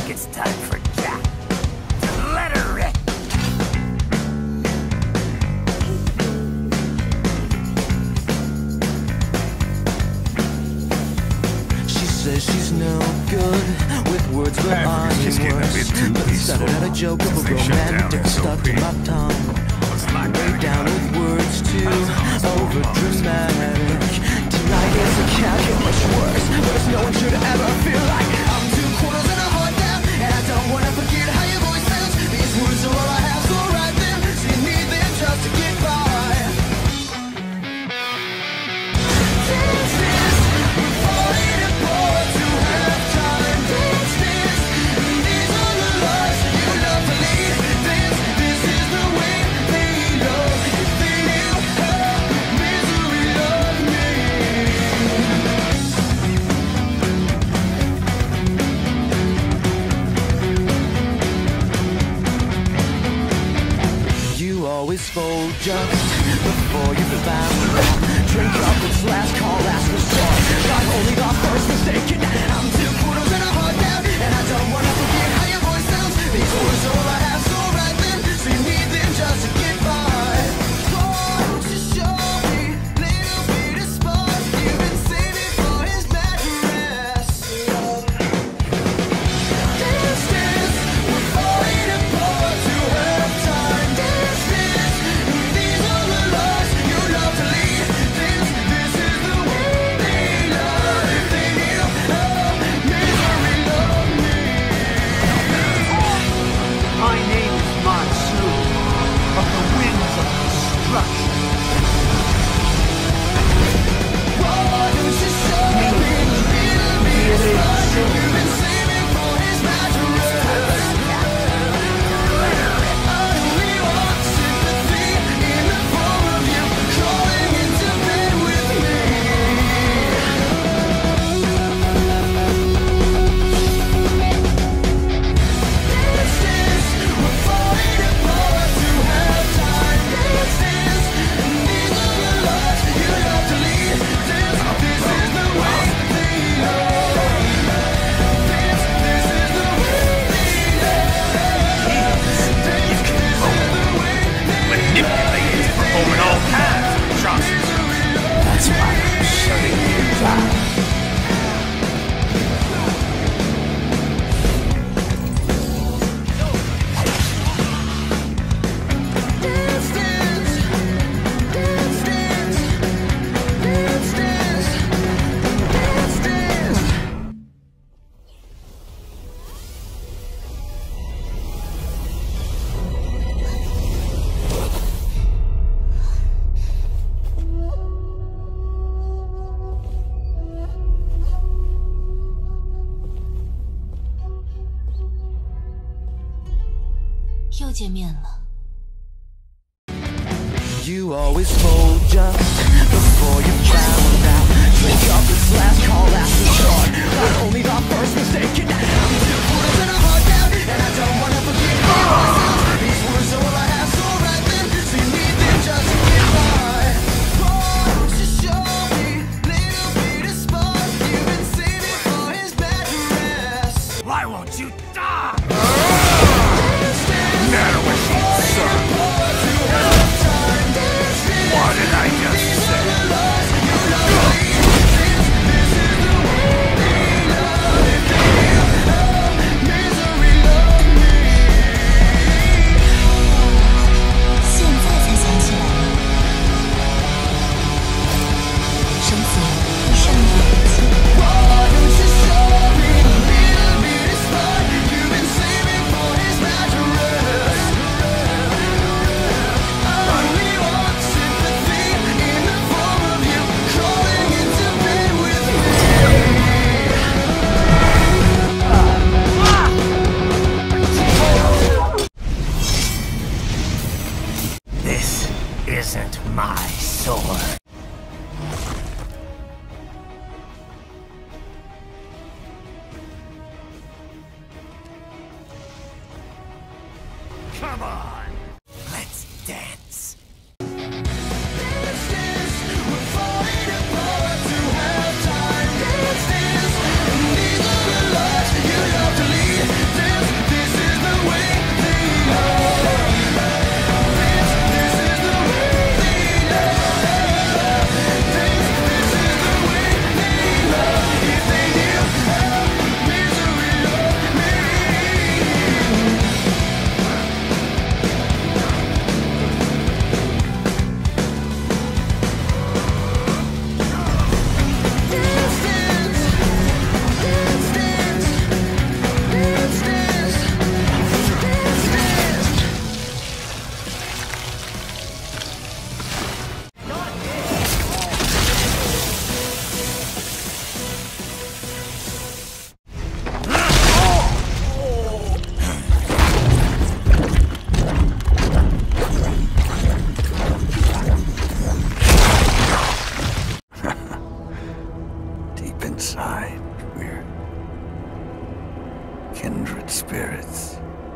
think it's time for Jack to let her rip. She says she's no good with words, but I'm just getting a bit too peaceful. Started out a joke of a They shut down romantic stuck to my tongue. Way down with words too over dramatic. Tonight is a can't get much worse, but no one should ever feel like I'm 2 quarters and a heart down, and I don't wanna forget how your voice sounds. These words are all I have, so write them. So you need them just to get by. Dance this, we're falling apart to have time. Dance this, these are the lives you love to lead. Dance, this is the way they love. If they knew how misery loved me. You always fold just before you bound. Drink up, it's last call, last resort. I've only got first mistake, and I'm 2 quarters and a heart down, and I don't wanna forget how your voice sounds. These words are all I have, so write them. So you need them just to get by. Won't you show me little bit of spark you've been saving for his mattress? Dance this, we're falling apart to have time. Dance this, these are the lives you love to lead. Dance, this is the way they love. If they knew how misery loved me. My name is Matsu, of the winds of destruction. Why don't you show me little bit of spark you've been saving for his mattress? I only want sympathy in the form of you crawling into bed with me. Dance this, we're falling apart to have time. Dance this, these are the lives you love to lead. Dance, this is the way they love. Dance, this is the way they love. Dance, this is the way they Manipulated, performing all kinds of atrocities. That's why I'm shutting you down. Dance, dance, dance, dance, dance, dance, dance, dance. You always fold just before you found out. Drink up, it's last call, last resort. I only got first mistake, and I'm 2 quarters and a heart down, and I don't wanna forget how your voice sounds. These words are all I have, so write them. So you need them just to get by. Won't you show me little bit of spark you've been saving for his mattress? Why won't you die? Matter what she said. What did I just say? This isn't my sword. Come on, let's dance. These are the lives you love to lead. kindred spirits.